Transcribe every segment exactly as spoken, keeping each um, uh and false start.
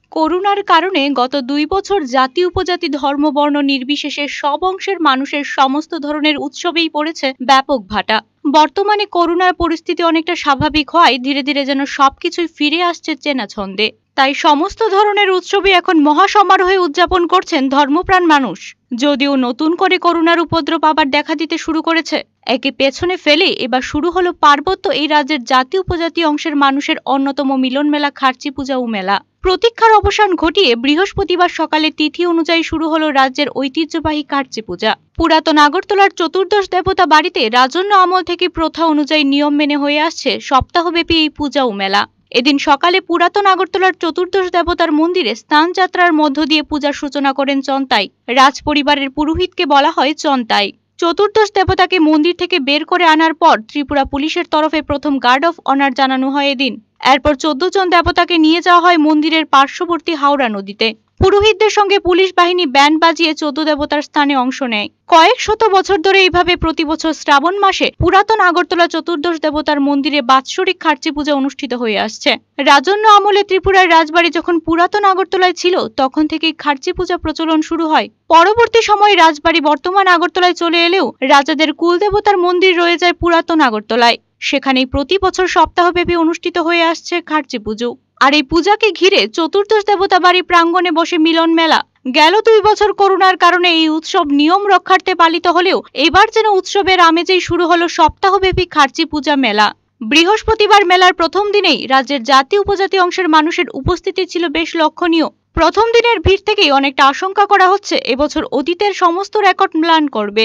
করোনার কারণে গত দুই বছর জাতি উপজাতি ধর্ম বর্ণ নির্বিশেষে সব অংশের মানুষের সমস্ত ধরনের উৎসবেই পড়েছে ব্যাপক ভাটা। বর্তমানে করোনার পরিস্থিতি অনেকটা স্বাভাবিক হওয়ায় ধীরে ধীরে যেন সবকিছুই ফিরে আসছে চেনা ছন্দে। তাই সমস্ত ধরনের উৎসবই এখন মহাসমারোহে উদযাপন করছেন ধর্মপ্রাণ মানুষ। যদিও নতুন করে করোনার উপদ্রব আবার দেখা দিতে শুরু করেছে, একে পেছনে ফেলে এবার শুরু হলো পার্বত্য এই রাজ্যের জাতি উপজাতি অংশের মানুষের অন্যতম মিলন মেলা খার্চি পূজা ও মেলা। প্রতীক্ষার অবসান ঘটিয়ে বৃহস্পতিবার সকালে তিথি অনুযায়ী শুরু হলো রাজ্যের ঐতিহ্যবাহী খার্চি পূজা। পুরাতন আগরতলার চতুর্দশ দেবতা বাড়িতে রাজন্য আমল থেকে প্রথা অনুযায়ী নিয়ম মেনে হয়ে আসছে সপ্তাহব্যাপী এই পূজা ও মেলা। এদিন সকালে পুরাতন আগরতলার চতুর্দশ দেবতার মন্দিরে স্নান যাত্রার মধ্য দিয়ে পূজার সূচনা করেন চন্তাই। রাজ পরিবারের পুরোহিতকে বলা হয় চন্তাই। চতুর্দশ দেবতাকে মন্দির থেকে বের করে আনার পর ত্রিপুরা পুলিশের তরফে প্রথম গার্ড অফ অনার জানানো হয় এদিন। এরপর চোদ্দ জন দেবতাকে নিয়ে যাওয়া হয় মন্দিরের পার্শ্ববর্তী হাওড়া নদীতে। পুরোহিতদের সঙ্গে পুলিশ বাহিনী ব্যান্ড বাজিয়ে চোদ্দ দেবতার স্থানে অংশ নেয়। কয়েক শত বছর ধরে এইভাবে প্রতি বছর শ্রাবণ মাসে পুরাতন আগরতলা চতুর্দশ দেবতার মন্দিরে বাৎসরিক খার্চি পূজা অনুষ্ঠিত হয়ে আসছে। রাজন্য আমলে ত্রিপুরার রাজবাড়ি যখন পুরাতন আগরতলায় ছিল তখন থেকেই খার্চি পূজা প্রচলন শুরু হয়। পরবর্তী সময়ে রাজবাড়ি বর্তমান আগরতলায় চলে এলেও রাজাদের কুলদেবতার মন্দির রয়ে যায় পুরাতন আগরতলায়। সেখানেই প্রতি বছর সপ্তাহব্যাপী অনুষ্ঠিত হয়ে আসছে খার্চি পুজো। আর এই পূজাকে ঘিরে চতুর্দশ দেবতা বাড়ি প্রাঙ্গণে বসে মিলন মেলা। গেল দুই বছর করোনার কারণে এই উৎসব নিয়ম রক্ষার্থে পালিত হলেও এবার যেন উৎসবের আমেজেই শুরু হলো সপ্তাহব্যাপী খার্চি পূজা মেলা। বৃহস্পতিবার মেলার প্রথম দিনেই রাজ্যের জাতি উপজাতি অংশের মানুষের উপস্থিতি ছিল বেশ লক্ষণীয়। প্রথম দিনের ভিড় থেকেই অনেকটা আশঙ্কা করা হচ্ছে এবছর অতীতের সমস্ত রেকর্ড ম্লান করবে।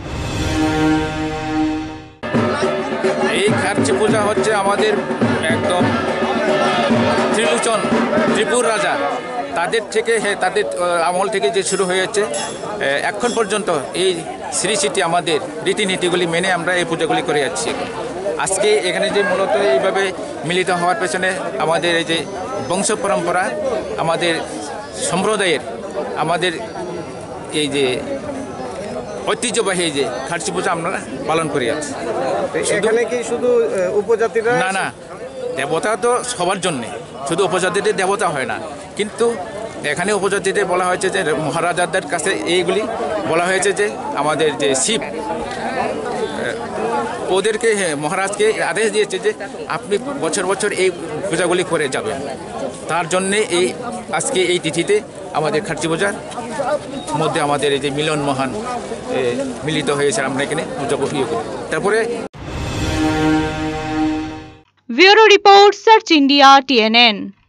এই খার্চি পূজা হচ্ছে আমাদের একদম ত্রিলোচন ত্রিপুর রাজা তাদের থেকে তাদের আমল থেকে যে শুরু হয়েছে এখন পর্যন্ত এই শ্রী স্মৃতি আমাদের রীতিনীতিগুলি মেনে আমরা এই পূজাগুলি করে যাচ্ছি। আজকে এখানে যে মূলত এইভাবে মিলিত হওয়ার পেছনে আমাদের এই যে বংশ পরম্পরা, আমাদের সম্প্রদায়ের, আমাদের এই যে ঐতিহ্যবাহী যে খার্চি পূজা আমরা পালন করে যাচ্ছি। এখানে কি শুধু উপজাতিরা? না না, দেবতা তো সবার জন্যে, শুধু উপজাতিদের দেবতা হয় না। কিন্তু এখানে উপজাতিদের বলা হয়েছে যে মহারাজাদের কাছে এইগুলি বলা হয়েছে যে আমাদের যে শিব ওদেরকে মহারাজকে আদেশ দিয়েছে যে আপনি বছর বছর এই পূজাগুলি করে যাবেন। তার জন্যে এই আজকে এই তিথিতে আমাদের খার্চি পূজার মধ্যে আমাদের এই যে মিলন মহান মিলিত হয়েছে, আমরা এখানে পূজা করি। তারপরে bureau report, search India, T N N.